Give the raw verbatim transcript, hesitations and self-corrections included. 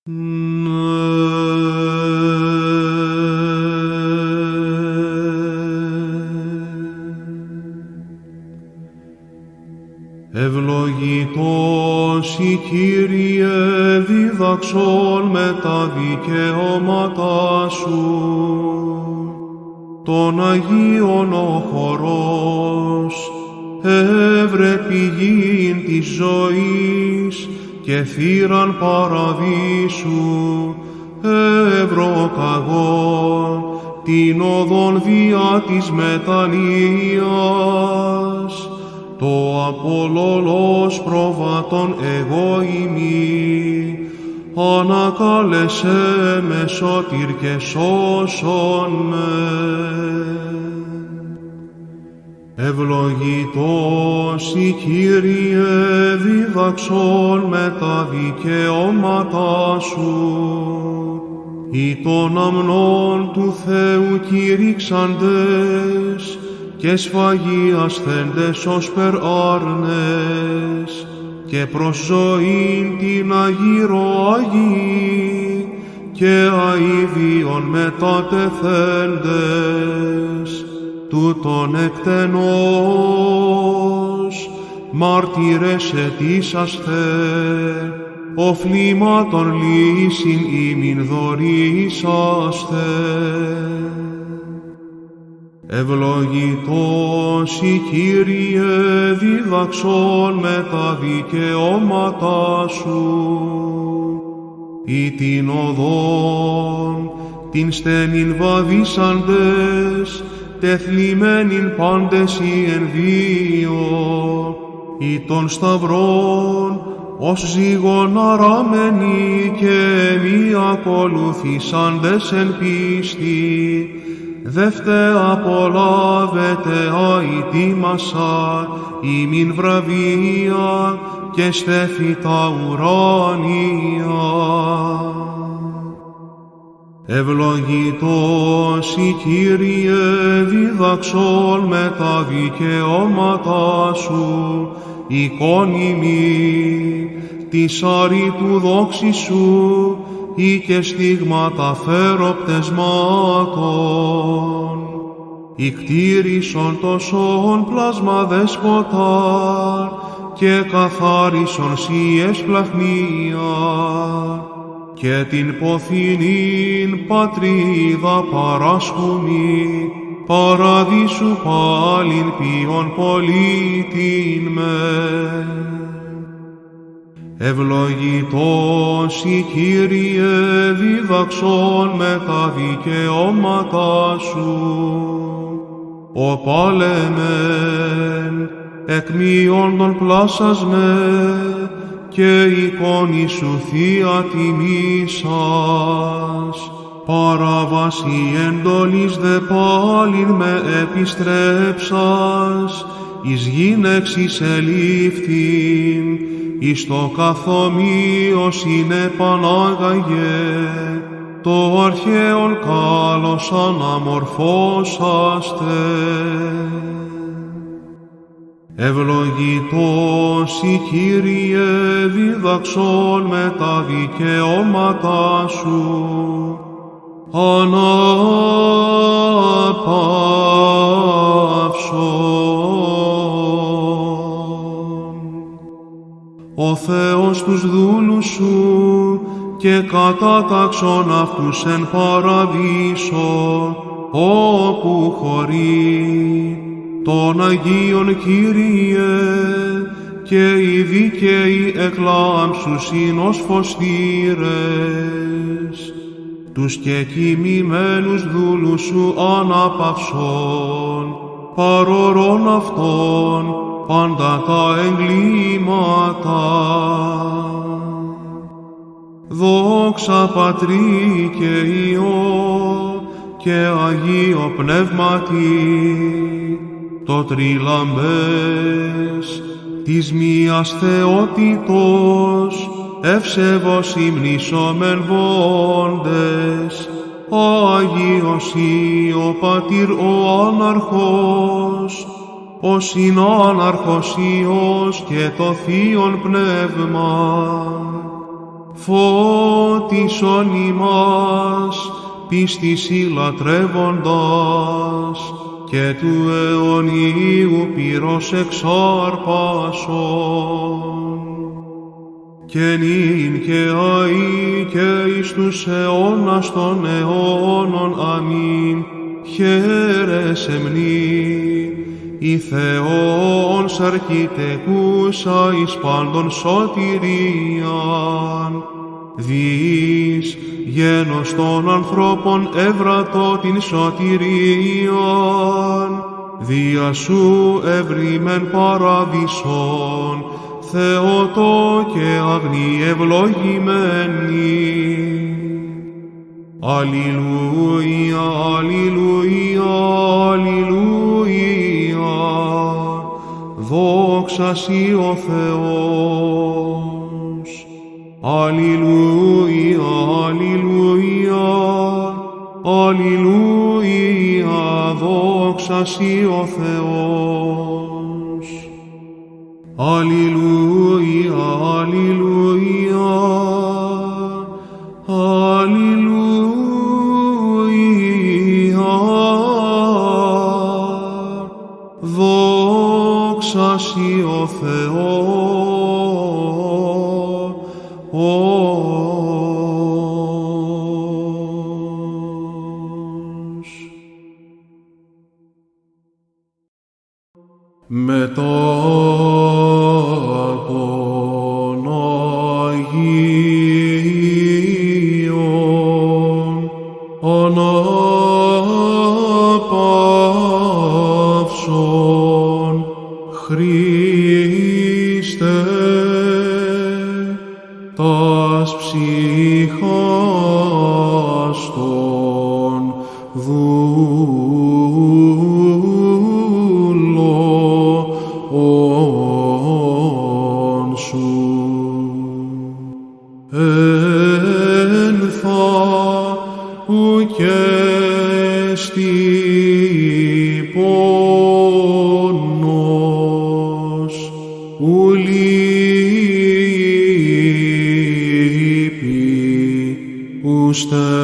Ευλογητός η Κύριε δίδαξον με τα δικαιώματά Σου, των Αγίων ο χορός, έβρε πηγήν της ζωής και θύραν παραδείσου, ευρωκαγόν την οδόν διά της μετανοίας, το απολολός προβατών εγώ ημί, ανακάλεσέ με σωτήρ και σώσον με. Ευλογητός η Κύριε δίδαξον με τα δικαιώματά Σου, ή των αμνών του Θεού κηρύξαντες και σφαγιασθέντες ως περάρνες, και προς ζωήν την αγυροαγή και αηδίων μετατεθέντες, τούτον εκτενώς μάρτυρες ετήσασθε, οφλήματον λύσιν ημιν δωρήσασθε. Ευλογητός η Κύριε δίδαξον με τα δικαιώματά Σου, ή την οδόν την στενήν βαδίσαντες, τεθλιμμένην πάντες οι ενδύο, ή των σταυρών ως ζύγων αραμενοί και μη ακολουθήσαντες εν πίστη, δεύτε απολάβετε αητήμασα ημιν βραβεία και στέφη τα ουράνια. Ευλογητός η Κύριε δίδαξον με τα δικαιώματά Σου, εικόνιμη της αρήτου δόξης Σου, ή και στίγματα φέροπτεσμάτων, ικτήρισον τόσον πλάσμα δεσποτάρ και καθάρισον σιες πλαχνία, και την ποθηνήν πατρίδα παράσχουμη, παραδείσου πάλιν ποιον πολίτην με. Ευλογητός η Κύριε δίδαξον με τα δικαιώματά Σου, ο πάλεμεν εκμείοντον πλάσας με, και εικόνη Σου Θεία τιμήσας, παράβαση εντολής δε πάλιν με επιστρέψας, εις γυναίξης ελήφθην, εις το καθομοίος είναι πανάγαγε, το αρχαίον κάλος αναμορφώσαστε. Ευλογητός η Κύριε δίδαξον με τα δικαιώματά Σου, ανάπαυσον. Ο Θεός τους δούλους Σου και κατάταξον αυτούς εν παραδείσο, όπου χωρεί των Αγίων Κύριε, και οι δίκαιοι εκλάμψουσιν ως φωστήρες, τους και κοιμημένους δούλους Σου αναπαυσών, παρορών αυτών πάντα τα εγκλήματα. Δόξα Πατρί και Υιό και Αγίο Πνεύματι, το τριλαμπές της μίας θεότητος, ευσεβώς υμνήσομεν βόντες, Άγιος ή ο Πατήρ ο Άναρχος, ο Συνάναρχος Υιός και το Θείον Πνεύμα, φως φώτισον ημάς, πίστης λατρεύοντας, και του αιωνίου πυρός εξάρπασον. Και νυν και αεί και εις τους αιώνας των αιώνων. Αμήν. Χαίρες εμνή, η Θεόν σαρκιτεκούσα εις πάντων σωτηρίαν, διείς γένος των ανθρώπων εύρατο την σωτηρίαν, δια σου ευρήμεν παραδείσον, Θεότο και αγνή ευλογημένη. Αλληλούια, αλληλούια, αλληλούια, δόξα σοι ο Θεός. Αλληλούια, αλληλούια, αλληλούια, δόξα σοι ο Θεός. Αλληλούια, αλληλούια, αλληλούια, δόξα σοι ο Θεός. Μετά των Αγίων αναπαύσων, Χριστέ, τας ψυχάς των δούλων σου, ένθα ουκέστη πόνος, ου λύπη, ου στέλνει